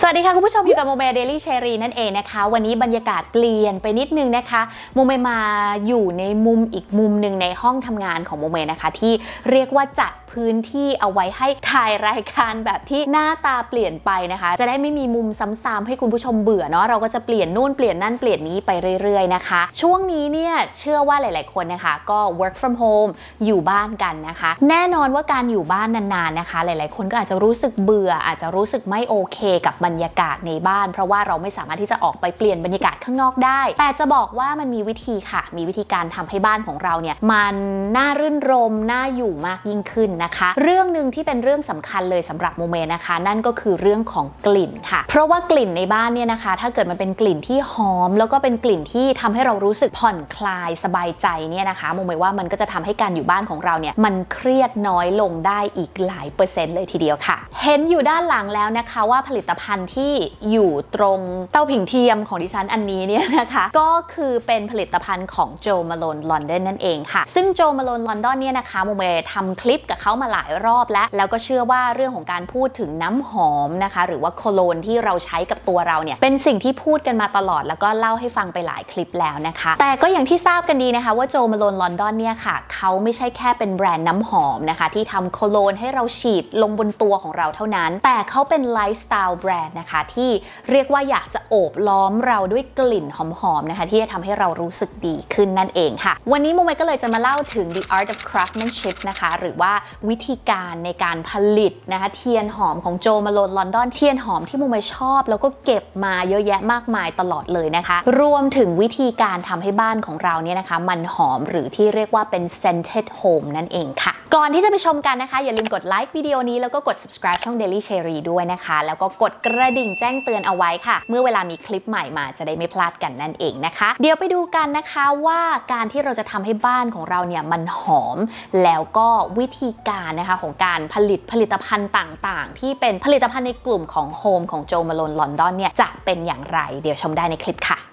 สวัสดีค่ะคุณผู้ชมอยู่กับโมเมเดลี่เชอรี่นั่นเองนะคะวันนี้บรรยากาศเปลี่ยนไปนิดนึงนะคะโมเมมาอยู่ในมุมอีกมุมหนึ่งในห้องทำงานของโมเมนะคะที่เรียกว่าจัดพื้นที่เอาไว้ให้ถ่ายรายการแบบที่หน้าตาเปลี่ยนไปนะคะจะได้ไม่มีมุมซ้ำๆให้คุณผู้ชมเบื่อเนาะเราก็จะเปลี่ยนนู่นเปลี่ยนนั่นเปลี่ยนนี้ไปเรื่อยๆนะคะช่วงนี้เนี่ยเชื่อว่าหลายๆคนนะคะก็ work from home อยู่บ้านกันนะคะแน่นอนว่าการอยู่บ้านนานๆนะคะหลายๆคนก็อาจจะรู้สึกเบื่ออาจจะรู้สึกไม่โอเคกับบรรยากาศในบ้านเพราะว่าเราไม่สามารถที่จะออกไปเปลี่ยนบรรยากาศข้างนอกได้แต่จะบอกว่ามันมีวิธีค่ะมีวิธีการทำให้บ้านของเราเนี่ยมันน่ารื่นรมน่าอยู่มากยิ่งขึ้นนะคะเรื่องนึงที่เป็นเรื่องสำคัญเลยสำหรับโมเมนะคะนั่นก็คือเรื่องของกลิ่นค่ะเพราะว่ากลิ่นในบ้านเนี่ยนะคะถ้าเกิดมันเป็นกลิ่นที่หอมแล้วก็เป็นกลิ่นที่ทำให้เรารู้สึกผ่อนคลายสบายใจเนี่ยนะคะโมเมว่ามันก็จะทำให้การอยู่บ้านของเราเนี่ยมันเครียดน้อยลงได้อีกหลายเปอร์เซ็นต์เลยทีเดียวค่ะเห็นอยู่ด้านหลังแล้วนะคะว่าผลิตภัณฑ์ที่อยู่ตรงเตาผิงเทียมของดิฉันอันนี้เนี่ยนะคะก็คือเป็นผลิตภัณฑ์ของโจมาโลนลอนดอนนั่นเองค่ะซึ่งโจมาโลนลอนดอนเนี่ยนะคะโมเมทำคลิปกับเขามาหลายรอบแล้วก็เชื่อว่าเรื่องของการพูดถึงน้ำหอมนะคะหรือว่าโคโลนที่เราใช้กับตัวเราเนี่ยเป็นสิ่งที่พูดกันมาตลอดแล้วก็เล่าให้ฟังไปหลายคลิปแล้วนะคะแต่ก็อย่างที่ทราบกันดีนะคะว่าโจมาโลนลอนดอนเนี่ยค่ะเขาไม่ใช่แค่เป็นแบรนด์น้ำหอมนะคะที่ทำโคโลนให้เราฉีดลงบนตัวของเราเท่านั้นแต่เขาเป็นไลฟ์สไตล์แบรนด์นะคะที่เรียกว่าอยากจะโอบล้อมเราด้วยกลิ่นหอมๆนะคะที่จะทำให้เรารู้สึกดีขึ้นนั่นเองค่ะวันนี้โมเมก็เลยจะมาเล่าถึง The Art of Craftsmanship นะคะหรือว่าวิธีการในการผลิตนะคะเทียนหอมของโจมาโลนลอนดอนเทียนหอมที่โมเมชอบแล้วก็เก็บมาเยอะแยะมากมายตลอดเลยนะคะรวมถึงวิธีการทำให้บ้านของเราเนี่ยนะคะมันหอมหรือที่เรียกว่าเป็น scented home นั่นเองค่ะก่อนที่จะไปชมกันนะคะอย่าลืมกดไลค์วิดีโอนี้แล้วก็กด subscribe ช่อง Daily Cherry ด้วยนะคะแล้วก็กดกระดิ่งแจ้งเตือนเอาไว้ค่ะเมื่อเวลามีคลิปใหม่มาจะได้ไม่พลาดกันนั่นเองนะคะเดี๋ยวไปดูกันนะคะว่าการที่เราจะทำให้บ้านของเราเนี่ยมันหอมแล้วก็วิธีการนะคะของการผลิตภัณฑ์ต่างๆที่เป็นผลิตภัณฑ์ในกลุ่มของโฮมของโจมาโลนลอนดอนเนี่ยจะเป็นอย่างไรเดี๋ยวชมได้ในคลิปค่ะ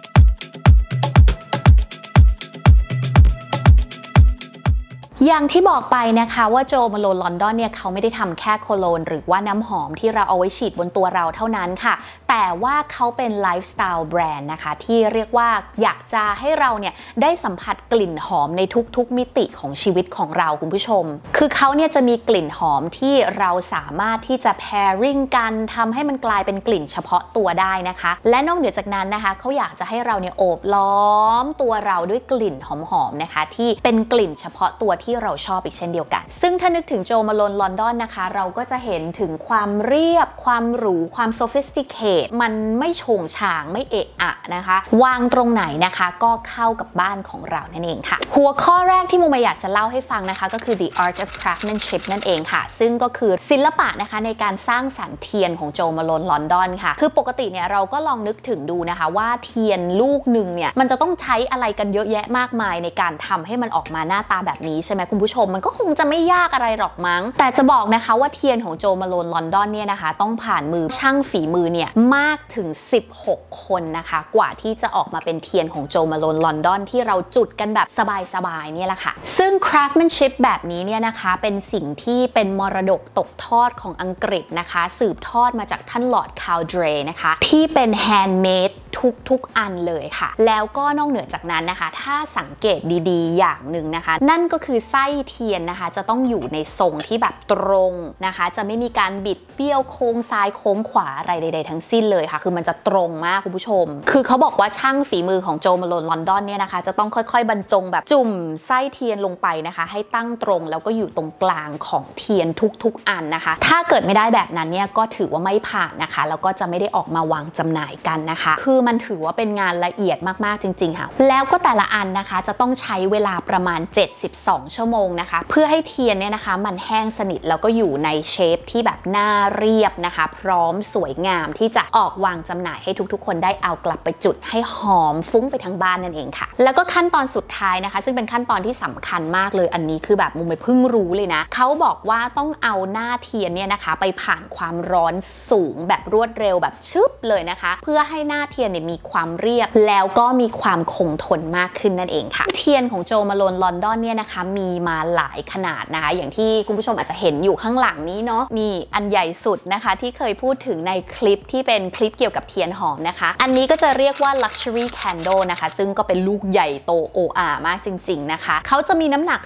อย่างที่บอกไปนะคะว่าโจมาโลนลอนดอนเนี่ยเขาไม่ได้ทำแค่โคโลนหรือว่าน้ำหอมที่เราเอาไว้ฉีดบนตัวเราเท่านั้นค่ะแต่ว่าเขาเป็นไลฟ์สไตล์แบรนด์นะคะที่เรียกว่าอยากจะให้เราเนี่ยได้สัมผัสกลิ่นหอมในทุกๆมิติของชีวิตของเราคุณผู้ชมคือเขาเนี่ยจะมีกลิ่นหอมที่เราสามารถที่จะ pairing กันทำให้มันกลายเป็นกลิ่นเฉพาะตัวได้นะคะและนอกเหนือจากนั้นนะคะเขาอยากจะให้เราเนี่ยโอบล้อมตัวเราด้วยกลิ่นหอมๆนะคะที่เป็นกลิ่นเฉพาะตัวที่เราชอบอีกเช่นเดียวกันซึ่งถ้านึกถึงโจมาโลนลอนดอนนะคะเราก็จะเห็นถึงความเรียบความหรูความ sophisticate มันไม่โฉงฉางไม่เอะอะนะคะวางตรงไหนนะคะก็เข้ากับบ้านของเรานั่นเองค่ะหัวข้อแรกที่โมเมอยากจะเล่าให้ฟังนะคะก็คือ The Art of Craftsmanship นั่นเองค่ะซึ่งก็คือศิลปะนะคะในการสร้างสรรค์เทียนของโจมาโลนลอนดอนค่ะคือปกติเนี่ยเราก็ลองนึกถึงดูนะคะว่าเทียนลูกหนึ่งเนี่ยมันจะต้องใช้อะไรกันเยอะแยะมากมายในการทำให้มันออกมาหน้าตาแบบนี้ใช่ไหมคุณผู้ชมมันก็คงจะไม่ยากอะไรหรอกมั้งแต่จะบอกนะคะว่าเทียนของโจมาโลนลอนดอนเนี่ยนะคะต้องผ่านมือช่างฝีมือเนี่ยมากถึง16คนนะคะกว่าที่จะออกมาเป็นเทียนของโจมาโลนลอนดอนที่เราจุดกันแบบสบายๆเนี่ยแหละค่ะซึ่ง craftsmanship แบบนี้เนี่ยนะคะเป็นสิ่งที่เป็นมรดกตกทอดของอังกฤษนะคะสืบทอดมาจากท่านลอร์ดคาวเดรนะคะที่เป็น handmade ทุกอันเลยค่ะแล้วก็นอกเหนือจากนั้นนะคะถ้าสังเกตดีๆอย่างหนึ่งนะคะนั่นก็คือไส้เทียนนะคะจะต้องอยู่ในทรงที่แบบตรงนะคะจะไม่มีการบิดเบี้ยวโค้งซ้ายโค้งขวาอะไรใดๆทั้งสิ้นเลยค่ะคือมันจะตรงมากคุณผู้ชมคือเขาบอกว่าช่างฝีมือของโจมาโลนลอนดอนเนี่ยนะคะจะต้องค่อยๆบรรจงแบบจุ่มไส้เทียนลงไปนะคะให้ตั้งตรงแล้วก็อยู่ตรงกลางของเทียนทุกๆอันนะคะถ้าเกิดไม่ได้แบบนั้นเนี่ยก็ถือว่าไม่ผ่านนะคะแล้วก็จะไม่ได้ออกมาวางจำหน่ายกันนะคะคือมันถือว่าเป็นงานละเอียดมากๆจริงๆค่ะแล้วก็แต่ละอันนะคะจะต้องใช้เวลาประมาณ72ชั่วโมงนะคะเพื่อให้เทียนเนี่ยนะคะมันแห้งสนิทแล้วก็อยู่ในเชฟที่แบบหน้าเรียบนะคะพร้อมสวยงามที่จะออกวางจำหน่ายให้ทุกๆคนได้เอากลับไปจุดให้หอมฟุ้งไปทั้งบ้านนั่นเองค่ะแล้วก็ขั้นตอนสุดท้ายนะคะซึ่งเป็นขั้นตอนที่สำคัญมากเลยอันนี้คือแบบมุมไม่เพิ่งรู้เลยนะเขาบอกว่าต้องเอาหน้าเทียนเนี่ยนะคะไปผ่านความร้อนสูงแบบรวดเร็วแบบชึบเลยนะคะเพื่อให้หน้าเทียนนเนี่ยมีความเรียบแล้วก็มีความคงทนมากขึ้นนั่นเองค่ะเทียนของโจมาโลนลอนดอนเนี่ยนะคะมีมาหลายขนาดนะคะอย่างที่คุณผู้ชมอาจจะเห็นอยู่ข้างหลังนี้เนาะนี่อันใหญ่สุดนะคะที่เคยพูดถึงในคลิปที่เป็นคลิปเกี่ยวกับเทียนหอมนะคะอันนี้ก็จะเรียกว่า luxury candle นะคะซึ่งก็เป็นลูกใหญ่โตโออามากจริงๆนะคะเขาจะมีน้ำหนัก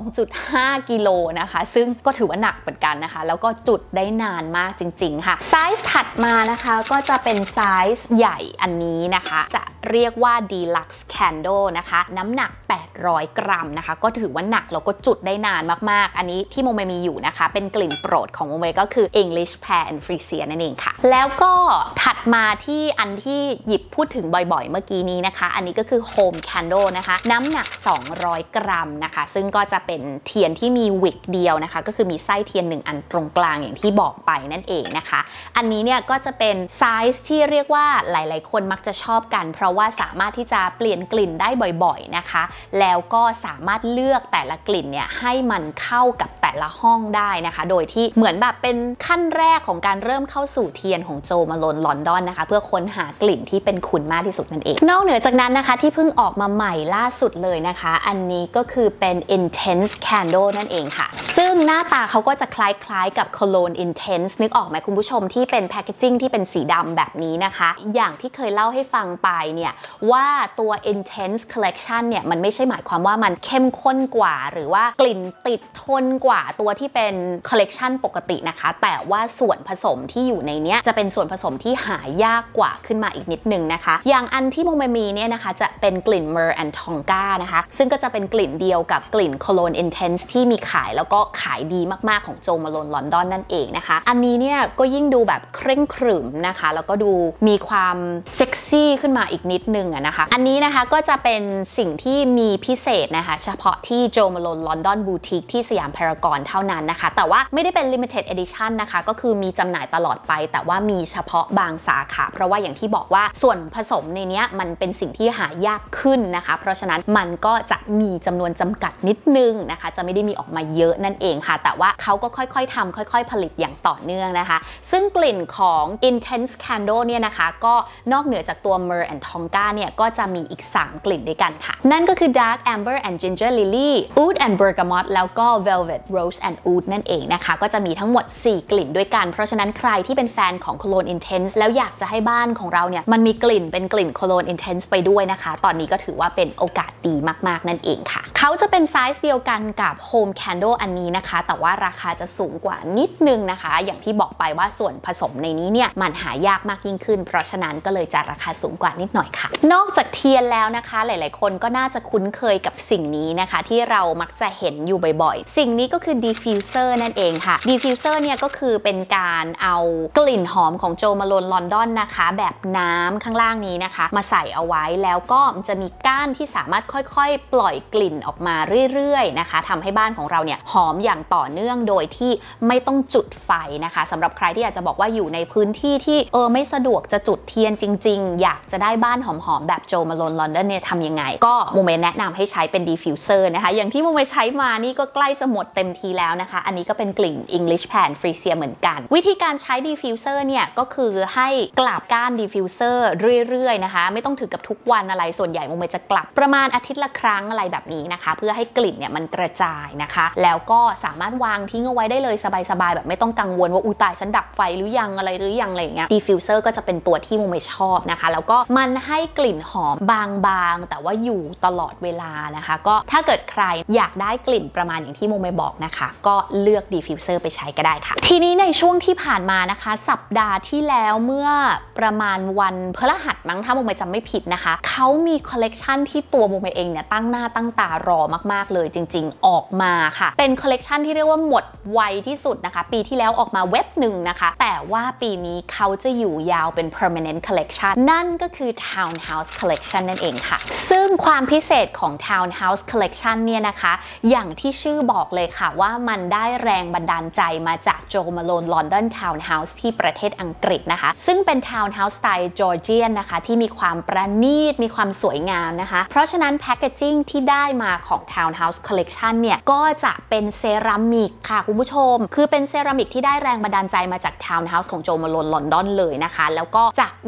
2.5 กิโลนะคะซึ่งก็ถือว่าหนักเหมือนกันนะคะแล้วก็จุดได้นานมากจริงๆค่ะไซส์ถัดมานะคะก็จะเป็นไซส์ใหญ่อันนี้นะคะจะเรียกว่า deluxe candle นะคะน้ำหนัก800 กรัมนะคะก็ถือว่าหนักแล้วก็จุดได้นานมากๆอันนี้ที่โมเมมีอยู่นะคะเป็นกลิ่นโปรดของโมเมก็คือ English Pear and Freesia นั่นเองค่ะแล้วก็ถัดมาที่อันที่หยิบพูดถึงบ่อยๆเมื่อกี้นี้นะคะอันนี้ก็คือ Home Candle นะคะน้ำหนัก200 กรัมนะคะซึ่งก็จะเป็นเทียนที่มีวิกเดียวนะคะก็คือมีไส้เทียน1อันตรงกลางอย่างที่บอกไปนั่นเองนะคะอันนี้เนี่ยก็จะเป็นไซส์ที่เรียกว่าหลายๆคนมักจะชอบกันเพราะว่าสามารถที่จะเปลี่ยนกลิ่นได้บ่อยๆนะคะแล้วก็สามารถเลือกแต่ละกลิ่นเนี่ยให้มันเข้ากับแต่ละห้องได้นะคะโดยที่เหมือนแบบเป็นขั้นแรกของการเริ่มเข้าสู่เทียนของโจมาโลนลอนดอนนะคะเพื่อค้นหากลิ่นที่เป็นคุณมากที่สุดนั่นเองนอกเหนือจากนั้นนะคะที่เพิ่งออกมาใหม่ล่าสุดเลยนะคะอันนี้ก็คือเป็น Intense Candle นั่นเองค่ะซึ่งหน้าตาเขาก็จะคล้ายๆกับ Cologne Intense นึกออกไหมคุณผู้ชมที่เป็นแพคเกจิ้งที่เป็นสีดำแบบนี้นะคะอย่างที่เคยเล่าให้ฟังไปเนี่ยว่าตัว Intense Collection เนี่ยมันไม่ใช่หมายความว่ามันเข้มข้นกว่าหรือว่ากลิ่นติดทนกว่าตัวที่เป็น Collection ปกตินะคะแต่ว่าส่วนผสมที่อยู่ในนี้จะเป็นส่วนผสมที่หายากกว่าขึ้นมาอีกนิดนึงนะคะอย่างอันที่โมเมมีเนี่ยนะคะจะเป็นกลิ่น Myrrh and Tonka นะคะซึ่งก็จะเป็นกลิ่นเดียวกับกลิ่น Cologne Intense ที่มีขายแล้วก็ขายดีมากๆของโจมาโลนลอนดอนนั่นเองนะคะอันนี้เนี่ยก็ยิ่งดูแบบเคร่งขรึมนะคะแล้วก็ดูมีความเซ็กซี่ขึ้นมาอีกนิดนึงนะคะอันนี้นะคะก็จะเป็นสิ่งที่มีพิเศษนะคะเฉพาะที่โจมาโลนลอนดอนบูติกที่สยามพารากอนเท่านั้นนะคะแต่ว่าไม่ได้เป็น limited edition นะคะก็คือมีจำหน่ายตลอดไปแต่ว่ามีเฉพาะบางสาขาเพราะว่าอย่างที่บอกว่าส่วนผสมในนี้มันเป็นสิ่งที่หายากขึ้นนะคะเพราะฉะนั้นมันก็จะมีจำนวนจำกัดนิดนึงนะคะจะไม่ได้มีออกมาเยอะนั่นเองค่ะแต่ว่าเขาก็ค่อยๆทำค่อยๆผลิตอย่างต่อเนื่องนะคะซึ่งกลิ่นของ Intense Candle เนี่ยนะคะก็นอกเหนือจากตัว Myrrh and Tonka เนี่ยก็จะมีอีก3กลิ่นด้วยกันค่ะนั่นก็คือ Dark Amber and Ginger Lily Oud and Bergamot แล้วก็ Velvet Rose and Oud นั่นเองนะคะก็จะมีทั้งหมด4กลิ่นด้วยกันเพราะฉะนั้นใครที่เป็นแฟนของ Cologne Intense แล้วอยากจะให้บ้านของเราเนี่ยมันมีกลิ่นเป็นกลิ่น Cologne Intense ไปด้วยนะคะตอนนี้ก็ถือว่าเป็นโอกาสดีมากๆนั่นเองค่ะเขาจะเป็นไซส์เดียวกันกับ Home Candle อันนี้นะคะแต่ว่าราคาจะสูงกว่านิดนึงนะคะอย่างที่บอกไปว่าส่วนผสมในนี้เนี่ยมันหายากมากยิ่งขึ้นเพราะฉะนั้นก็เลยจะราคาสูงกว่านิดหน่อยค่ะนอกจากเทียนแล้วนะคะหลายๆคนก็น่าจะคุ้นเคยกับสิ่งนี้นะคะที่เรามักจะเห็นอยู่บ่อยๆสิ่งนี้ก็คือ diffuser นั่นเองค่ะ diffuser เนี่ยก็คือเป็นการเอากลิ่นหอมของโจมาโลนลอนดอนนะคะแบบน้ำข้างล่างนี้นะคะมาใส่เอาไว้แล้วก็มันจะมีก้านที่สามารถค่อยๆปล่อยกลิ่นออกมาเรื่อยๆนะคะทำให้บ้านของเราเนี่ยหอมอย่างต่อเนื่องโดยที่ไม่ต้องจุดไฟนะคะสำหรับใครที่อยากจะบอกว่าอยู่ในพื้นที่ที่ไม่สะดวกจะจุดเทียนจริงๆอยากจะได้บ้านหอมๆแบบโจมาโลนลอนดอนเนี่ยทำยังไงก็โมเมแนะนำให้ใช้เป็น diffuser นะคะอย่างที่โมเมใช้มานี่ก็ใกล้จะหมดเต็มทีแล้วนะคะอันนี้ก็เป็นกลิ่น English Pear and Freesia เหมือนกันวิธีการใช้ diffuser เนี่ยก็คือให้กลับก้าน diffuser เรื่อยๆนะคะไม่ต้องถึงกับทุกวันอะไรส่วนใหญ่โมเมจะกลับประมาณอาทิตย์ละครั้งอะไรแบบนี้นะคะเพื่อให้กลิ่นเนี่ยมันกระจายนะคะแล้วก็สามารถวางทิ้งเอาไว้ได้เลยสบายๆแบบไม่ต้องกังวลว่าอุยตายฉันดับไฟหรือยังอะไรอย่างเงี้ย diffuser ก็จะเป็นตัวที่โมเมชอบนะคะแล้วก็มันให้กลิ่นหอมบางๆแต่ว่าอยู่ตลอดเวลานะคะก็ถ้าเกิดใครอยากได้กลิ่นประมาณอย่างที่โมเมบอกนะคะก็เลือก diffuser ไปใช้ก็ได้ค่ะทีนี้ในช่วงที่ผ่านมานะคะสัปดาห์ที่แล้วเมื่อประมาณวันพฤหัสมั้งถ้าโมเมจำไม่ผิดนะคะเขามีคอลเลกชันที่ตัวโมเมเองเนี่ยตั้งหน้าตั้งตารอมากๆเลยจริงๆออกมาค่ะเป็นคอลเลกชันที่เรียกว่าหมดไวที่สุดนะคะปีที่แล้วออกมาเว็บหนึ่งนะคะแต่ว่าปีนี้เขาจะอยู่ยาวเป็น permanent collection นั่นก็คือ Townhouse Collection นั่นเองค่ะซึ่งความพิเศษของ Townhouse Collection เนี่ยนะคะอย่างที่ชื่อบอกเลยค่ะว่ามันได้แรงบันดาลใจมาจากโจมาโลนลอนดอน Townhouse ที่ประเทศอังกฤษนะคะซึ่งเป็น Townhouse สไตล์จอร์เจียนนะคะที่มีความประณีตมีความสวยงามนะคะเพราะฉะนั้นแพคเกจิ้งที่ได้มาของ Townhouse Collection เนี่ยก็จะเป็นเซรามิกค่ะคุณผู้ชมคือเป็นเซรามิกที่ได้แรงบันดาลใจมาจาก Townhouse ของโจมาโลนลอนดอนเลยนะคะแล้วก็จะมีเที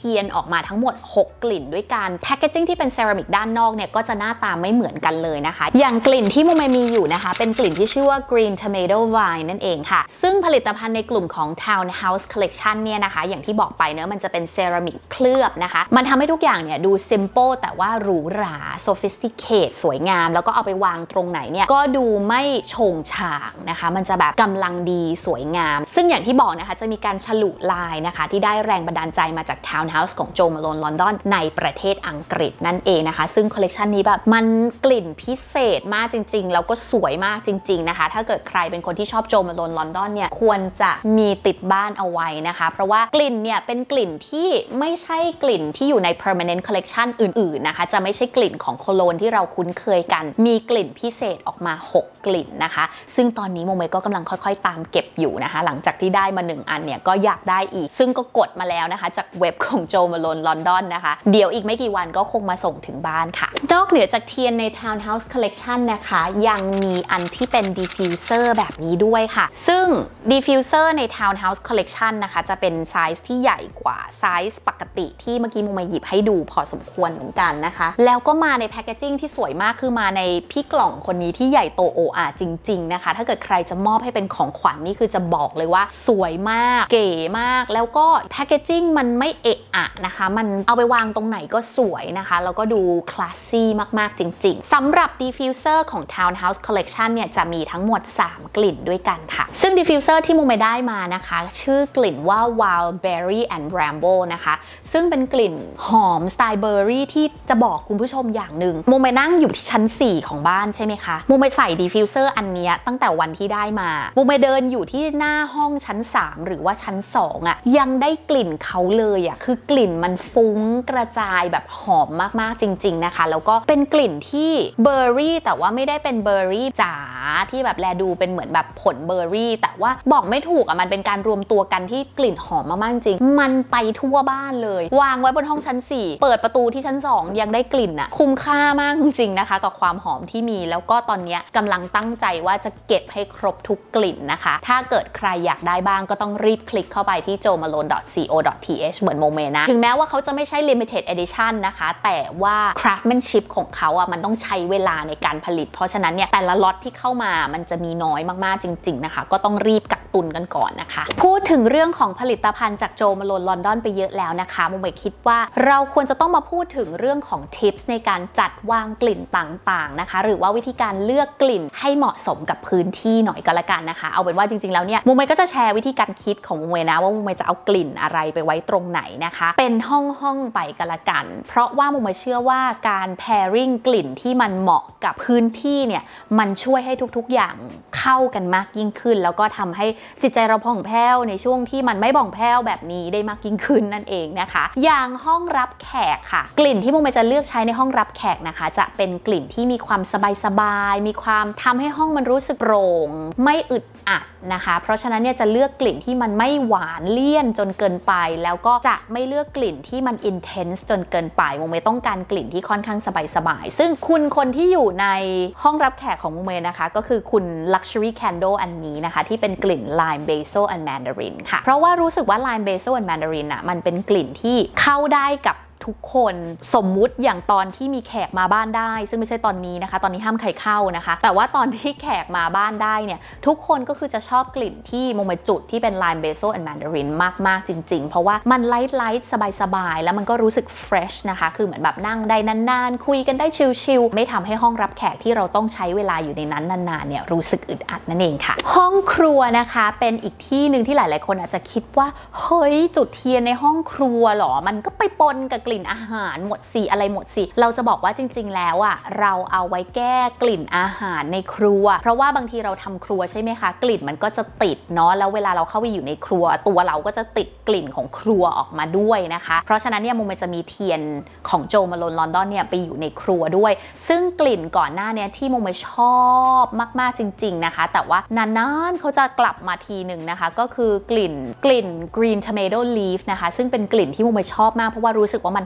ทียนออกมาทั้งหมด6กลิ่นด้วยกันแพคเกจิ้งที่เป็นเซรามิกด้านนอกเนี่ยก็จะหน้าตาไม่เหมือนกันเลยนะคะอย่างกลิ่นที่โมเมมีอยู่นะคะเป็นกลิ่นที่ชื่อว่า Green Tomato Wine นั่นเองค่ะซึ่งผลิตภัณฑ์ในกลุ่มของ Townhouse Collection เนี่ยนะคะอย่างที่บอกไปเนอะมันจะเป็นเซรามิกเคลือบนะคะมันทำให้ทุกอย่างเนี่ยดู simple แต่ว่าหรูหรา sophisticate สวยงามแล้วก็เอาไปวางตรงไหนเนี่ยก็ดูไม่โฉงฉางนะคะมันจะแบบกำลังดีสวยงามซึ่งอย่างที่บอกนะคะจะมีการฉลุลายนะคะที่ได้แรงบันดาลใจมาจาก Townhouse ของโจมาโลนลอนดอนในประเทศอังกฤษนั่นเองนะคะซึ่งคอลเลกชันนี้แบบมันกลิ่นพิเศษมากจริงๆแล้วก็สวยมากจริงๆนะคะถ้าเกิดใครเป็นคนที่ชอบโจมาโลนลอนดอนเนี่ยควรจะมีติดบ้านเอาไว้นะคะเพราะว่ากลิ่นเนี่ยเป็นกลิ่นที่ไม่ใช่กลิ่นที่อยู่ใน permanent collection อื่นๆนะคะจะไม่ใช่กลิ่นของโคโลนที่เราคุ้นเคยกันมีกลิ่นพิเศษออกมา6กลิ่นนะคะซึ่งตอนนี้โมเมก็กำลังค่อยๆตามเก็บอยู่นะคะหลังจากที่ได้มา1อันเนี่ยก็อยากได้อีกซึ่งก็กดมาแล้วนะคะจากเว็บของโจมาโลนลอนดอนนะคะเดี๋ยวอีกไม่กี่วันก็คงมาส่งถึงบ้านค่ะนอกเหนือจากเทียนใน Townhouse Collection นะคะยังมีอันที่เป็น diffuser แบบนี้ด้วยค่ะซึ่ง diffuser ใน Townhouse Collection นะคะจะเป็นไซส์ที่ใหญ่กว่าไซส์ปกติที่เมื่อกี้โมมาหยิบให้ดูพอสมควรเหมือนกันนะคะแล้วก็มาในแพคเกจิ้งที่สวยมากคือมาในพี่กล่องคนนี้ที่ใหญ่โตโออาจริงๆนะคะถ้าเกิดใครจะมอบให้เป็นของขวัญ นี่คือจะบอกเลยว่าสวยมากเก๋มากแล้วก็แพคเกจิ้งมันไม่เอะอะนะคะมันเอาไปวางตรงไหนก็สวยนะคะแล้วก็ดูคลาสซี่มากๆจริงๆสำหรับ diffuser ของ Townhouse Collection เนี่ยจะมีทั้งหมด3กลิ่นด้วยกันค่ะซึ่ง diffuser ที่โมเมได้มานะคะชื่อกลิ่นว่า Wild Berry and Bramble นะคะซึ่งเป็นกลิ่นหอมสไตล์เบอร์รี่ที่จะบอกคุณผู้ชมอย่างหนึ่งโมเมนั่งอยู่ที่ชั้น4ของบ้านใช่ไหมคะโมเมใส่ diffuser อันนี้ตั้งแต่วันที่ได้มาโมเมเดินอยู่ที่หน้าห้องชั้น3หรือว่าชั้น2อ่ะยังได้กลิ่นเขาเลยอ่ะคือกลิ่นมันฟุ้งกระจายแบบหอมมากๆจริงๆนะคะแล้วก็เป็นกลิ่นที่เบอร์รี่แต่ว่าไม่ได้เป็นเบอร์รี่จ๋าที่แบบแลดูเป็นเหมือนแบบผลเบอร์รี่แต่ว่าบอกไม่ถูกอ่ะมันเป็นการรวมตัวกันที่กลิ่นหอมมากๆจริงมันไปทั่วบ้านเลยวางไว้บนห้องชั้น4เปิดประตูที่ชั้น2ยังได้กลิ่นอ่ะคุ้มค่ามากจริงๆนะคะกับความหอมที่มีแล้วก็ตอนนี้กำลังตั้งใจว่าจะเก็บให้ครบทุกกลิ่นนะคะถ้าเกิดใครอยากได้บ้างก็ต้องรีบคลิกเข้าไปที่ jomalone.co.th เหมือนโมเมนะถึงแม้ว่าเขาจะไม่ใช่ limited edition นะคะแต่ว่า craftsmanship ของเขาอ่ะมันต้องใช้เวลาในการผลิตเพราะฉะนั้นเนี่ยแต่ละล็อตที่เข้ามามันจะมีน้อยมากๆจริงๆนะคะก็ต้องรีบกักตุนกันก่อนนะคะพูดถึงเรื่องของผลิตภัณฑ์จากโจมาโลนลอนดอนไปเยอะแล้วนะคะโมเมคิดว่าเราควรจะต้องมาพูดถึงเรื่องของ tips ในการจัดวางกลิ่นต่างๆนะคะหรือว่าวิธีการเลือกกลิ่นให้เหมาะสมกับพื้นที่หน่อยก็แล้วกันนะคะเอาเป็นว่าจริงๆแล้วเนี่ยโมเมก็จะแชร์วิธีการคิดของโมเมนะว่าโมเมจะเอากลิ่นอะไรไปไว้ตรงไหนนะคะเป็นห้องๆไปก็แล้วกันเพราะว่าโมเมเชื่อว่าการ pairing กลิ่นที่มันเหมาะกับพื้นที่เนี่ยมันช่วยให้ทุกๆอย่างเข้ากันมากยิ่งขึ้นแล้วก็ทำให้จิตใจเราผ่องแผ้วในช่วงที่มันไม่ผ่องแผ้วแบบนี้ได้มากยิ่งขึ้นนั่นเองนะคะอย่างห้องรับแขกค่ะกลิ่นที่โมเมจะเลือกใช้ในห้องรับแขกนะคะจะเป็นกลิ่นที่มีความสบายๆมีความทำให้ห้องมันรู้สึกโปร่งไม่อึดอัดนะคะเพราะฉะนั้นเนี่ยจะเลือกกลิ่นที่มันไม่หวานเลี่ยนจนเกินไปแล้วก็จะไม่เลือกกลิ่นที่มัน intense จนเกินไปโมเมต้องการกลิ่นที่ค่อนข้างสบายๆซึ่งคุณคนที่อยู่ในห้องรับแขกของโมเมนะคะก็คือคุณ luxury candle อันนี้นะคะที่เป็นกลิ่น lime basil and mandarin ค่ะเพราะว่ารู้สึกว่า lime basil and mandarin อ่ะมันเป็นกลิ่นที่เข้าได้กับทุกคนสมมุติอย่างตอนที่มีแขกมาบ้านได้ซึ่งไม่ใช่ตอนนี้นะคะตอนนี้ห้ามใครเข้านะคะแต่ว่าตอนที่แขกมาบ้านได้เนี่ยทุกคนก็คือจะชอบกลิ่นที่โมเมจุดที่เป็น lime basil and mandarin มากๆจริงๆเพราะว่ามันไลท์สบายๆแล้วมันก็รู้สึก fresh นะคะคือเหมือนแบบนั่งได้นานๆคุยกันได้ชิลๆไม่ทำให้ห้องรับแขกที่เราต้องใช้เวลาอยู่ในนั้นนานๆเนี่ยรู้สึกอึดอัดนั่นเองค่ะห้องครัวนะคะเป็นอีกที่หนึ่งที่หลายๆคนอาจจะคิดว่าเฮ้ยจุดเทียนในห้องครัวหรอมันก็ไปปนกับกลิ่นอาหารหมดสิอะไรหมดสิเราจะบอกว่าจริงๆแล้วอ่ะเราเอาไว้แก้กลิ่นอาหารในครัวเพราะว่าบางทีเราทำครัวใช่ไหมคะกลิ่นมันก็จะติดเนาะแล้วเวลาเราเข้าไปอยู่ในครัวตัวเราก็จะติดกลิ่นของครัวออกมาด้วยนะคะเพราะฉะนั้นเนี่ยโมเมจะมีเทียนของโจมาโลนลอนดอนเนี่ยไปอยู่ในครัวด้วยซึ่งกลิ่นก่อนหน้านี้ที่โมเมชอบมากๆจริงๆนะคะแต่ว่านานๆเขาจะกลับมาทีหนึ่งนะคะก็คือกลิ่น green tomato leaf นะคะซึ่งเป็นกลิ่นที่โมเมชอบมากเพราะว่ารู้สึกว่ามัน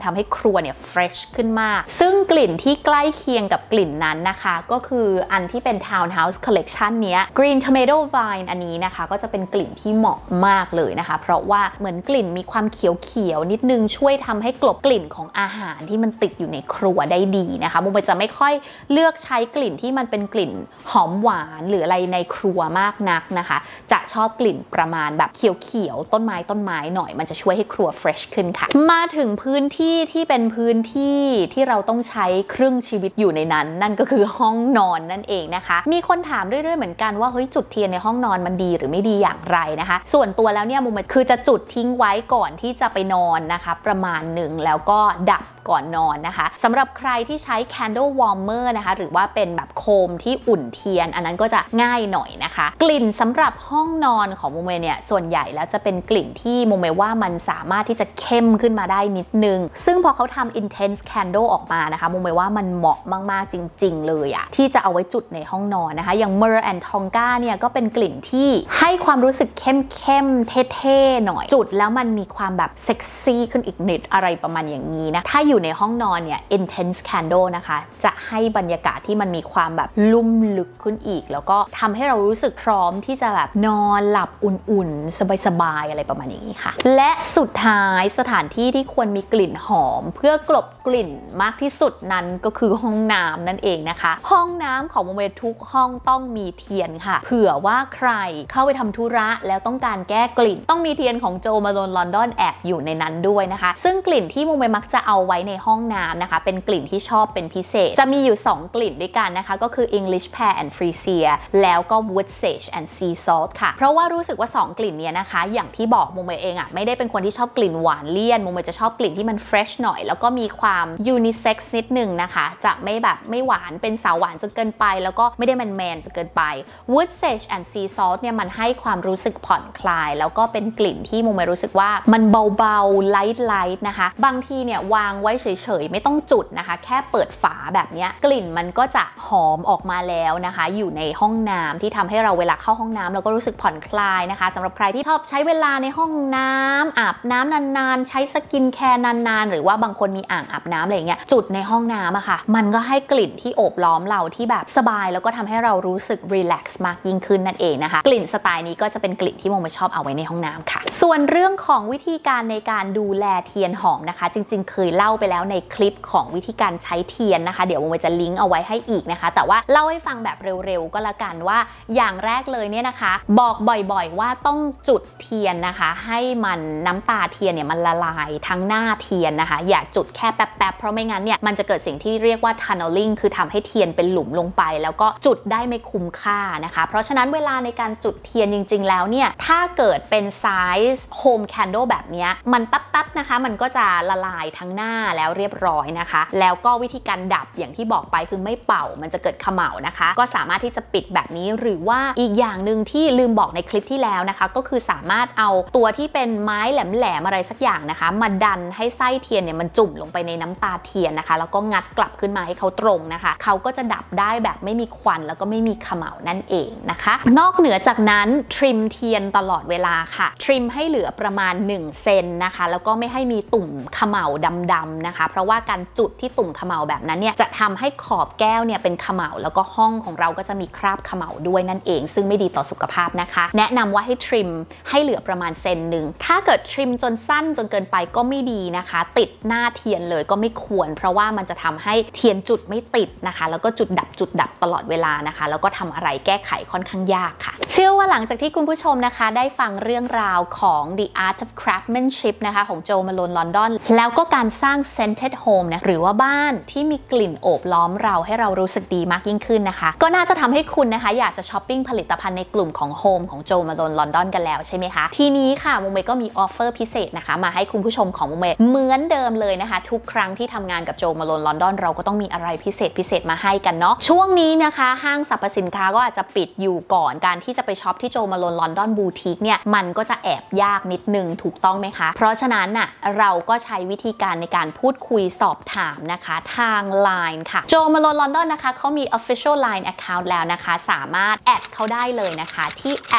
ทำให้ครัวเนี่ย fresh ขึ้นมากซึ่งกลิ่นที่ใกล้เคียงกับกลิ่นนั้นนะคะก็คืออันที่เป็น Townhouse Collection เนี้ย Green Tomato Vine อันนี้นะคะก็จะเป็นกลิ่นที่เหมาะมากเลยนะคะเพราะว่าเหมือนกลิ่นมีความเขียวๆนิดนึงช่วยทำให้กลบกลิ่นของอาหารที่มันติดอยู่ในครัวได้ดีนะคะโมจะไม่ค่อยเลือกใช้กลิ่นที่มันเป็นกลิ่นหอมหวานหรืออะไรในครัวมากนักนะคะจะชอบกลิ่นประมาณแบบเขียวๆต้นไม้หน่อยมันจะช่วยให้ครัว fresh ขึ้นค่ะมาถึงพื้นที่ที่เป็นพื้นที่ที่เราต้องใช้ครึ่งชีวิตอยู่ในนั้นนั่นก็คือห้องนอนนั่นเองนะคะมีคนถามเรื่อยๆเหมือนกันว่าเฮ้ยจุดเทียนในห้องนอนมันดีหรือไม่ดีอย่างไรนะคะส่วนตัวแล้วเนี่ยโมคือจะจุดทิ้งไว้ก่อนที่จะไปนอนนะคะประมาณหนึ่งแล้วก็ดับก่อนนอนนะคะสำหรับใครที่ใช้ candle warmer นะคะหรือว่าเป็นแบบโคมที่อุ่นเทียนอันนั้นก็จะง่ายหน่อยนะคะกลิ่นสำหรับห้องนอนของโมเมเนี่ยส่วนใหญ่แล้วจะเป็นกลิ่นที่โมเมว่ามันสามารถที่จะเข้มขึ้นมาได้นิดนึงซึ่งพอเขาทำ intense candle ออกมานะคะโมเมว่ามันเหมาะมากๆจริงๆเลยอะที่จะเอาไว้จุดในห้องนอนนะคะอย่าง Myrrh and Tonka เนี่ยก็เป็นกลิ่นที่ให้ความรู้สึกเข้มเท่ๆหน่อยจุดแล้วมันมีความแบบเซ็กซี่ขึ้นอีกนิดอะไรประมาณอย่างนี้นะถ้าอยู่ในห้องนอนเนี่ย intense candle นะคะจะให้บรรยากาศที่มันมีความแบบลุ่มลึกขึ้นอีกแล้วก็ทำให้เรารู้สึกพร้อมที่จะแบบนอนหลับอุ่นๆสบายๆอะไรประมาณอย่างนี้ค่ะและสุดท้ายสถานที่ที่ควรมีกลิ่นหอมเพื่อกลบกลิ่นมากที่สุดนั้นก็คือห้องน้ำนั่นเองนะคะห้องน้ำของโมเมทุกห้องต้องมีเทียนค่ะเผื่อว่าใครเข้าไปทำธุระแล้วต้องการแก้กลิ่นต้องมีเทียนของโจมาโลนลอนดอนแอบอยู่ในนั้นด้วยนะคะซึ่งกลิ่นที่โมเมมักจะเอาไว้ในห้องน้ำนะคะเป็นกลิ่นที่ชอบเป็นพิเศษจะมีอยู่2กลิ่นด้วยกันนะคะก็คือ English Pear and Freesia แล้วก็ Wood Sage and Sea Salt ค่ะเพราะว่ารู้สึกว่า2กลิ่นนี้นะคะอย่างที่บอกโมเมเองไม่ได้เป็นคนที่ชอบกลิ่นหวานเลี่ยนโมเมจะชอบกลิ่นที่มัน fresh หน่อยแล้วก็มีความ unisex นิดนึงนะคะจะไม่หวานเป็นสาวหวานจนเกินไปแล้วก็ไม่ได้แมนจนเกินไป Wood Sage and Sea Salt เนี่ยมันให้ความรู้สึกผ่อนคลายแล้วก็เป็นกลิ่นที่โมเมรู้สึกว่ามันเบาๆ light นะคะบางทีเนี่ยวางไว้เฉยๆไม่ต้องจุดนะคะแค่เปิดฝาแบบนี้กลิ่นมันก็จะหอมออกมาแล้วนะคะอยู่ในห้องน้ำที่ทำให้เราเวลาเข้าห้องน้ำเราก็รู้สึกผ่อนคลายนะคะสำหรับใครที่ชอบใช้เวลาในห้องน้ำอาบน้ำนานๆใช้สกินแคร์นานๆหรือว่าบางคนมีอ่างอาบน้ำอะไรอย่างเงี้ยจุดในห้องน้ำอะค่ะมันก็ให้กลิ่นที่โอบล้อมเราที่แบบสบายแล้วก็ทำให้เรารู้สึกรีแลกซ์มากยิ่งขึ้นนั่นเองนะคะกลิ่นสไตล์นี้ก็จะเป็นกลิ่นที่โมชอบเอาไว้ในห้องน้ำค่ะส่วนเรื่องของวิธีการในการดูแลเทียนหอมนะคะจริงๆเคยเล่าไปแล้วในคลิปของวิธีการใช้เทียนนะคะเดี๋ยวโมจะลิงก์เอาไว้ให้อีกนะคะแต่ว่าเล่าให้ฟังแบบเร็วๆก็แล้วกันว่าอย่างแรกเลยเนี่ยนะคะบอกบ่อยๆว่าต้องจุดเทียนนะคะให้มันน้ำตาเทียนเนี่ยมันละลายทั้งหน้าเทียนนะคะอย่าจุดแค่แป๊บๆเพราะไม่งั้นเนี่ยมันจะเกิดสิ่งที่เรียกว่า tunneling คือทำให้เทียนเป็นหลุมลงไปแล้วก็จุดได้ไม่คุ้มค่านะคะเพราะฉะนั้นเวลาในการจุดเทียนจริงๆแล้วเนี่ยถ้าเกิดเป็นไซส์โฮมแคนโดแบบนี้มันแป๊บๆนะคะมันก็จะละลายทั้งหน้าแล้วเรียบร้อยนะคะแล้วก็วิธีการดับอย่างที่บอกไปคือไม่เป่ามันจะเกิดเขม่านะคะก็สามารถที่จะปิดแบบนี้หรือว่าอีกอย่างหนึ่งที่ลืมบอกในคลิปที่แล้วนะคะก็คือสามารถเอาตัวที่เป็นไม้แหลมๆอะไรสักอย่างนะคะมาดันให้ไส้เทียนเนี่ยมันจุ่มลงไปในน้ำตาเทียนนะคะแล้วก็งัดกลับขึ้นมาให้เขาตรงนะคะเขาก็จะดับได้แบบไม่มีควันแล้วก็ไม่มีเขม่านั่นเองนะคะนอกเหนือจากนั้นทริมเทียนตลอดเวลาค่ะทริมให้เหลือประมาณ1 เซนนะคะแล้วก็ไม่ให้มีตุ่มเขม่าดำๆนะคะเพราะว่าการจุดที่ตุ่มเขม่าแบบนั้นเนี่ยจะทำให้ขอบแก้วเนี่ยเป็นเขม่าแล้วก็ห้องของเราก็จะมีคราบเขม่าด้วยนั่นเองซึ่งไม่ดีต่อสุขภาพนะคะแนะนำว่าให้ทริมให้เหลือประมาณ1 เซนถ้าเกิดทริมจนสั้นจนเกินไปก็ไม่ดีนะคะติดหน้าเทียนเลยก็ไม่ควรเพราะว่ามันจะทำให้เทียนจุดไม่ติดนะคะแล้วก็จุดดับตลอดเวลานะคะแล้วก็ทำอะไรแก้ไขค่อนข้างยากค่ะเชื่อว่าหลังจากที่คุณผู้ชมนะคะได้ฟังเรื่องราวของ The Art of Craftsmanship นะคะของโจมาโลนลอนดอนแล้วก็การสร้าง Scented Home นะหรือว่าบ้านที่มีกลิ่นโอบล้อมเราให้เรารู้สึกดีมากยิ่งขึ้นนะคะก็น่าจะทำให้คุณนะคะอยากจะช้อปปิ้งผลิตภัณฑ์ในกลุ่มของ Home ของโจมาโลนลอนดอนกันแล้วใช่ไหมคะทีนี้ค่ะโมเมก็มีออฟเฟอร์พิเศษนะคะมาให้คุณผู้ชมของโมเมเหมือนเดิมเลยนะคะทุกครั้งที่ทำงานกับโจมาโลนลอนดอนเราก็ต้องมีอะไรพิเศษมาให้กันเนาะช่วงนี้นะคะห้างสรรพสินค้าก็อาจจะปิดอยู่ก่อนการที่จะไปช็อปที่โจมาโลนลอนดอนบูติกเนี่ยมันก็จะแอบยากนิดนึงถูกต้องไหมคะเพราะฉะนั้นน่ะเราก็ใช้วิธีการในการพูดคุยสอบถามนะคะทาง LINE ค่ะโจมาโลนลอนดอนนะคะเขามี Official LINE Account แล้วนะคะสามารถแอดเขาได้เลยนะคะที่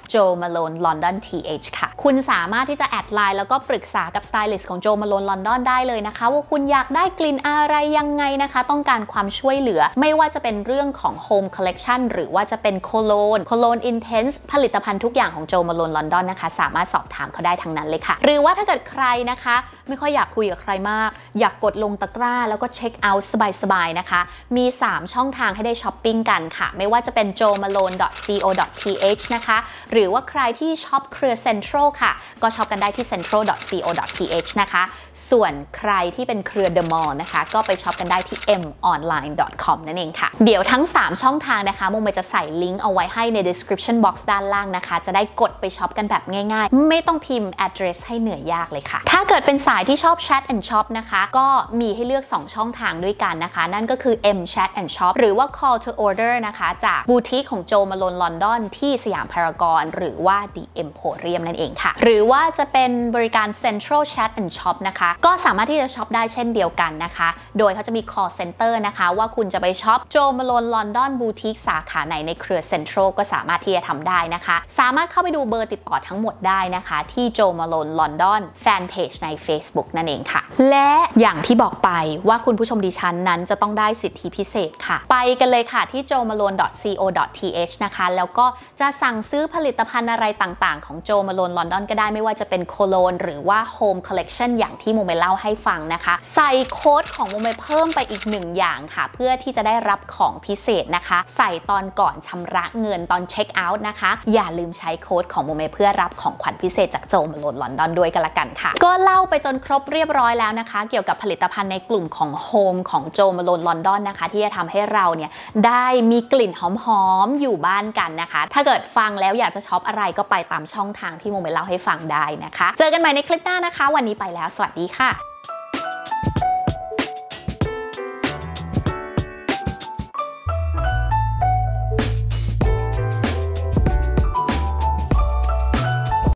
Joe Malone London TH ค่ะคุณสามารถที่จะแอดไลน์แล้วก็ปรึกษากับสไตลิสต์ของ Joe Malone London ได้เลยนะคะว่าคุณอยากได้กลิ่นอะไรยังไงนะคะต้องการความช่วยเหลือไม่ว่าจะเป็นเรื่องของ Home Collection หรือว่าจะเป็นโคโลน Intense ผลิตภัณฑ์ทุกอย่างของ Joe Malone London นะคะสามารถสอบถามเขาได้ทั้งนั้นเลยค่ะหรือว่าถ้าเกิดใครนะคะไม่ค่อยอยากคุยกับใครมากอยากกดลงตะกร้าแล้วก็เช็คเอาท์สบายๆนะคะมี3ช่องทางให้ได้ช้อปปิ้งกันค่ะไม่ว่าจะเป็น joemalone.co.th นะคะหรือว่าใครที่ช็อปเครือ Central ค่ะก็ช็อปกันได้ที่ central.co.th นะคะส่วนใครที่เป็นเครือ The Mall นะคะก็ไปช็อปกันได้ที่ monline.com นั่นเองค่ะเดี๋ยวทั้ง3ช่องทางนะคะมุมจะใส่ลิงก์เอาไว้ให้ใน description box ด้านล่างนะคะจะได้กดไปช็อปกันแบบง่ายๆไม่ต้องพิมพ์ address ให้เหนื่อยยากเลยค่ะถ้าเกิดเป็นสายที่ชอบ chat and shop นะคะก็มีให้เลือก2ช่องทางด้วยกันนะคะนั่นก็คือ M Chat and Shop หรือว่า Call to Order นะคะจากบูติกของ Joe Malone London ที่สยามพารากอนหรือว่า The Emporium นั่นเองค่ะหรือว่าจะเป็นบริการ Central Chat and Shop นะคะก็สามารถที่จะช็อปได้เช่นเดียวกันนะคะโดยเขาจะมี call center นะคะว่าคุณจะไปช็อป Joe Malone London Boutique สาขาไหนในเครือ Central ก็สามารถที่จะทำได้นะคะสามารถเข้าไปดูเบอร์ติดต่อทั้งหมดได้นะคะที่ Joe Malone London Fanpage ใน Facebook นั่นเองค่ะและอย่างที่บอกไปว่าคุณผู้ชมดิฉันนั้นจะต้องได้สิทธิพิเศษค่ะไปกันเลยค่ะที่ joemalone.co.th นะคะแล้วก็จะสั่งซื้อผลิตภัณฑ์อะไรต่างๆของ Joe Malone London ก็ได้ไม่ว่าจะเป็นโคโลนหรือว่า Home Collection อย่างที่โมเมเล่าให้ฟังนะคะใส่โค้ดของโมเมเพิ่มไปอีก1อย่างค่ะเพื่อที่จะได้รับของพิเศษนะคะใส่ตอนก่อนชำระเงินตอนเช็คเอาท์นะคะอย่าลืมใช้โค้ดของโมเมเพื่อรับของขวัญพิเศษจาก Joe Malone London ด้วยกันละกันค่ะก็เล่าไปจนครบเรียบร้อยแล้วนะคะเกี่ยวกับผลิตภัณฑ์ในกลุ่มของ Home ของ Joe Malone London นะคะที่จะทำให้เราเนี่ยได้มีกลิ่นหอมๆอยู่บ้านกันนะคะถ้าเกิดฟังแล้วอยากจะช็อปอะไรก็ไปตามช่องทางที่โมเมเล่าให้ฟังได้นะคะเจอกันใหม่ในคลิปหน้านะคะวันนี้ไปแล้วสวัสดีค่ะ